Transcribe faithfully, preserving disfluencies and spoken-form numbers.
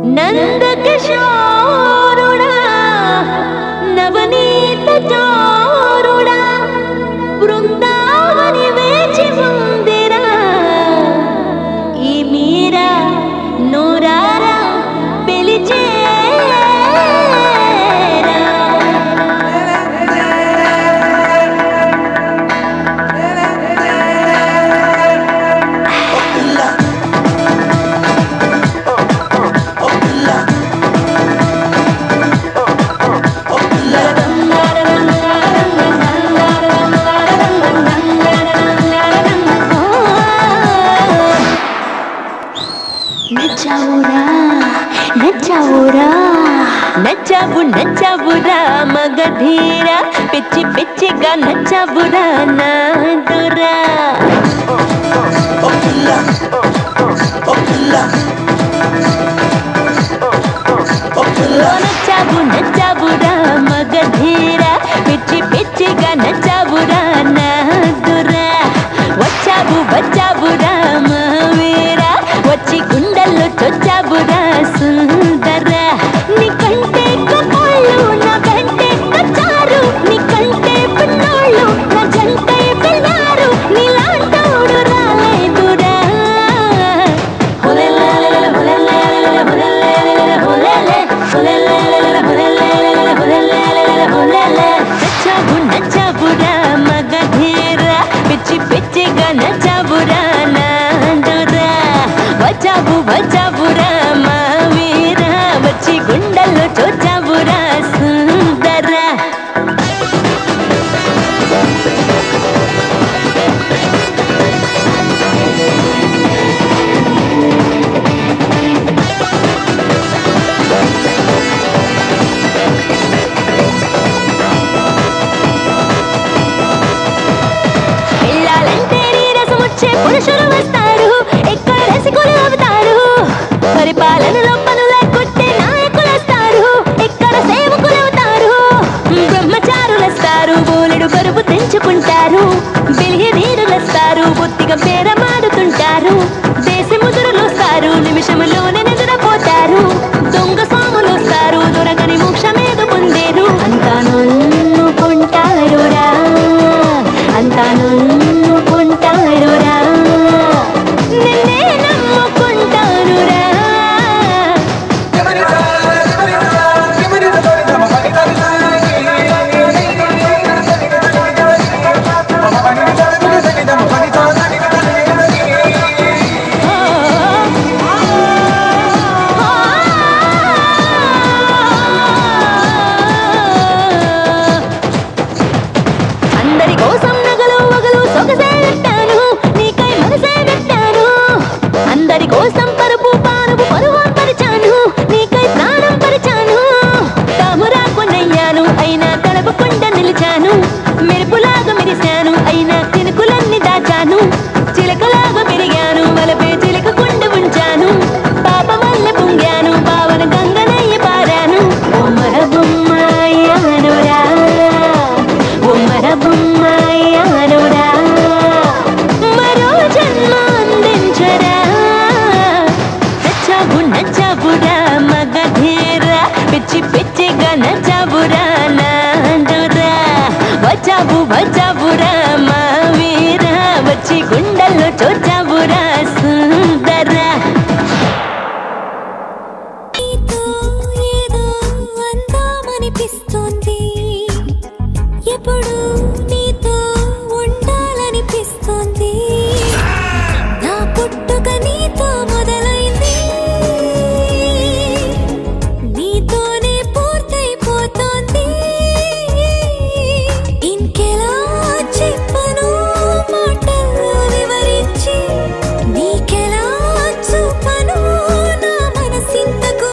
నందకిశోరుడా నవనీత జోరుడా బృందావని వేచి ఉందిరా ఈ మీరా నూరారా పిలిచే నచ్చావు నచ్చావురా మగధీరా పిచ్చి పిచ్చిగా నచ్చావురా నాదురా నచ్చావు నచ్చావురా మగధీరా పిచ్చి పిచ్చిగా నచ్చావురా నాదురా వచ్చావు వచ్చావురా మహావీరా వచ్చి గుండెల్లో చొచ్చావురా సుందరా నీ కంటే కపాళ్ళు నా కంటే కచ్చారు నీ కంటే పిన్నోళ్ళు నా జంటే పిల్లారు నీలాంటోడు రాలేదురా నచ్చావు నచ్చావురా మగధీరా పిచ్చి పిచ్చిగా నచ్చావురా నాదురా వచ్చావు వచ్చావురా మావీరా వచ్చి గుండెల్లో చోచావురా సుందరా పిల్లాలంటే నీ రసం వచ్చే పురుషులు వస్తారు ఇక్కడ రసికులు అవుతారు పరిపాలనలో పనులే కొట్టే నాయకులు వస్తారు ఇక్కడ సేవకులు అవుతారు బ్రహ్మచారులు వస్తారు బోలెడు కరుపు తెంచుకుంటారు బిలిహి నీరులు వస్తారు బొత్తిగా పేరమాడుతుంటారు దేశి ముదురులు వస్తారు నిమిషంలోనే నిద్రపోతారు దొంగ స్వాములు వస్తారు దొరకని మోక్షమేదు పొందేరు అంతా నన్నుకుంటారురా అంతా నన్నుకుంటారురా నిన్నే నమ్ముకుంటారురా అందరి కోసం నగలు వగలు సొగసే పెట్టాను నీకై మనసే పెట్టాను అందరి కోసం పరుపు పానుపు పరువం పరిచాను నీకై ప్రాణం పరిచాను తామురా కొనయ్యాను అయినా తడపకుండా నిలిచాను మెరుపులాగా మెరిశాను అయినా తినుకులన్నీ దాచాను చిలకలాగా పెరిగాను వలపే చిలకకుండా ఉంచాను పాప వల్ల పొంగాను భావన గంగనయ్య పారాను ఉమ్మర బొమ్మాయానురా ఉమ్మర బొమ్మాయానురా మరో జన్మ అందించరా నచ్చావు నచ్చావురా మగధీరా పిచ్చి పిచ్చిగా నచ్చ